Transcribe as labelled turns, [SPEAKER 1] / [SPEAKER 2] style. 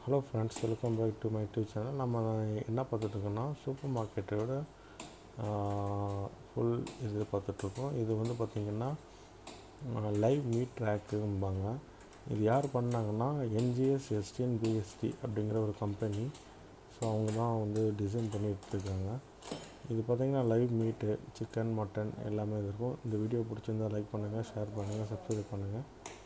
[SPEAKER 1] Hello friends, welcome back to my YouTube channel. நம்ம என்ன பார்த்துட்ருக்கோன்னா super மார்க்கெட்டோட ஃபுல் இது பார்த்துட்ருக்கோம். இது வந்து பார்த்திங்கன்னா லைவ் மீட் ட்ராக்கும்பாங்க. இது யார் பண்ணாங்கன்னா என்ஜிஎஸ் எஸ்டிஎன் பிஎஸ்டி அப்படிங்கிற ஒரு கம்பெனி. ஸோ அவங்க தான் வந்து டிசைன் பண்ணி எடுத்துருக்காங்க. இது பார்த்திங்கன்னா லைவ் மீட்டு சிக்கன் மட்டன் எல்லாமே இருக்கும். இந்த வீடியோ பிடிச்சிருந்தால் லைக் பண்ணுங்கள், ஷேர் பண்ணுங்கள், சப்ஸ்கிரைப் பண்ணுங்கள்.